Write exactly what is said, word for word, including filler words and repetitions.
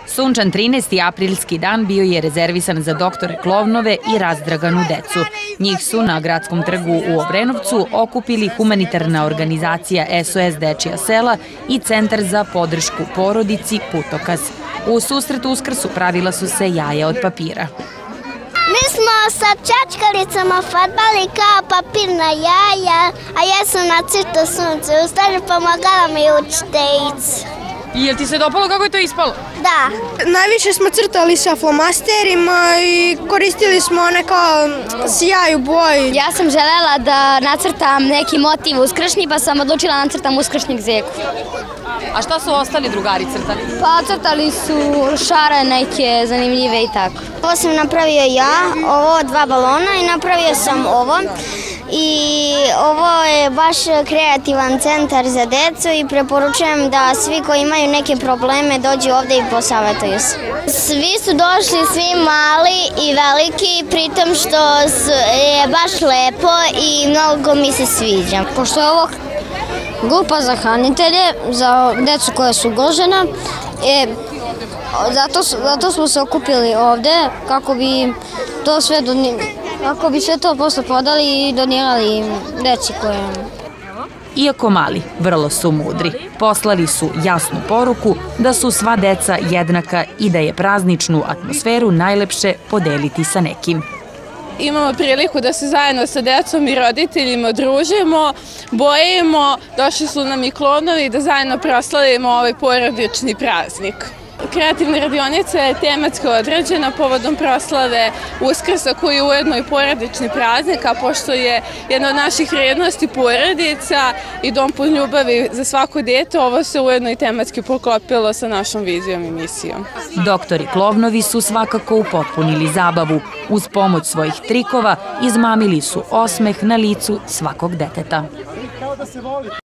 Sunčan trinaesti aprilski dan bio je rezervisan za doktore Klovnove i razdraganu decu. Njih su na Gradskom trgu u Obrenovcu okupili humanitarna organizacija S O S Dečija sela i Centar za podršku porodici Putokaz. U susretu Uskrsu pravila su se jaja od papira. Mi smo sa čačkalicama farbali kao papirna jaja, a ja sam nacrtao sunce. U stvari pomagala mi učiteljica. I je li ti se dopalo kako je to ispalo? Da. Najviše smo crtali sa flomasterima i koristili smo one kao sjaj u boji. Ja sam želela da nacrtam neki motiv uskršnji, pa sam odlučila da nacrtam uskršnjeg zeku. A šta su ostali drugari crtali? Pa crtali su šare neke zanimljive i tako. Ovo sam napravio ja, ovo dva balona i napravio sam ovo. I ovo je baš kreativan centar za decu i preporučujem da svi koji imaju neke probleme dođu ovde i posavetuju se. Svi su došli, svi mali i veliki, pritom što je baš lepo i mnogo mi se sviđa. Pošto je ovo grupa za hranitelje, za decu koja su ugrožena, e, zato, zato smo se okupili ovde kako bi to sve donijeli. Kako bi sve to posle podali i donirali deci koje... Iako mali, vrlo su mudri. Poslali su jasnu poruku da su sva deca jednaka i da je prazničnu atmosferu najlepše podeliti sa nekim. Imamo priliku da se zajedno sa decom i roditeljima družimo, bojimo, došli su nam i Klovnovi da zajedno proslavimo ovaj porodični praznik. Kreativna radionica je tematski određena povodom proslave Uskrsa koji je ujedno i porodični praznik, a pošto je jedna od naših vrednosti porodica i dom pun ljubavi za svako dete, ovo se ujedno i tematski poklopilo sa našom vizijom i misijom. Doktori Klovnovi su svakako upotpunili zabavu. Uz pomoć svojih trikova izmamili su osmeh na licu svakog deteta.